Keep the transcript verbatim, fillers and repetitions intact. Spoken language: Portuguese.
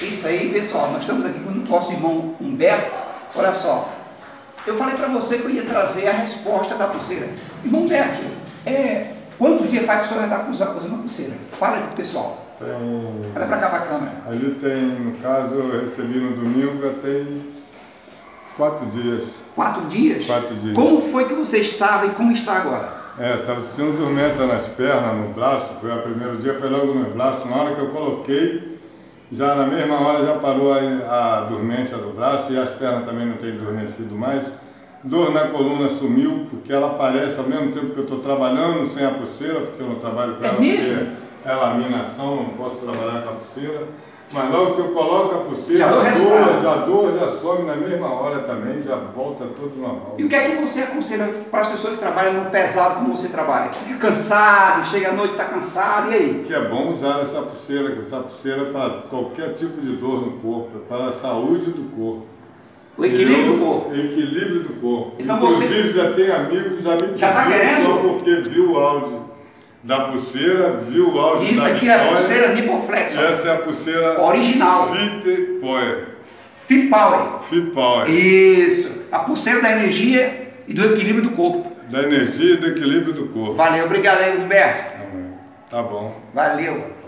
Isso aí, pessoal, nós estamos aqui com o nosso irmão Humberto. Olha só, eu falei para você que eu ia trazer a resposta da pulseira. Irmão Humberto, é, quantos dias faz que o senhor está usando a pulseira? Fala aí pro pessoal. Tem... Olha para cá para a câmera. Ali tem, no caso, eu recebi no domingo, já tem quatro dias. Quatro dias? Quatro dias. Como foi que você estava e como está agora? É, estava sentindo dormência nas pernas, no braço. Foi o primeiro dia, foi logo no braço. Na hora que eu coloquei, já na mesma hora já parou a, a dormência do braço e as pernas também não têm adormecido mais. Dor na coluna sumiu, porque ela aparece ao mesmo tempo que eu estou trabalhando sem a pulseira, porque eu não trabalho com é ela, mesmo? porque é laminação, não posso trabalhar com a pulseira. Mas logo que eu coloco a pulseira, já a dor, já dor, já some na mesma hora também, já volta tudo normal. E o que é que você aconselha para as pessoas que trabalham no pesado como você trabalha? Que fica cansado, chega à noite e está cansado, e aí? Que é bom usar essa pulseira, que essa pulseira é para qualquer tipo de dor no corpo, é para a saúde do corpo. O equilíbrio eu, do corpo. O equilíbrio do corpo. Então Inclusive você... já tem amigos que já me já tá querendo? só porque viu o áudio da pulseira, viu o áudio Isso da aqui vitória. é a pulseira Nipoflex. Essa é a pulseira original. Fit Power. Fit Power. Fit Power. Isso. A pulseira da energia e do equilíbrio do corpo. Da energia e do equilíbrio do corpo. Valeu. Obrigado aí, Humberto. Tá bom. Valeu.